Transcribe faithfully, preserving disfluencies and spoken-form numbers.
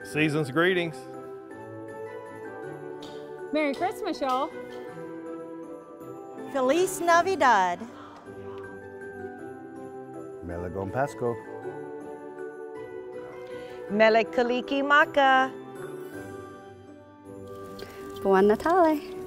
Season's greetings. Merry Christmas, y'all. Feliz Navidad. Melegon Pasco. Mele Kaliki Maka. Buon Natale.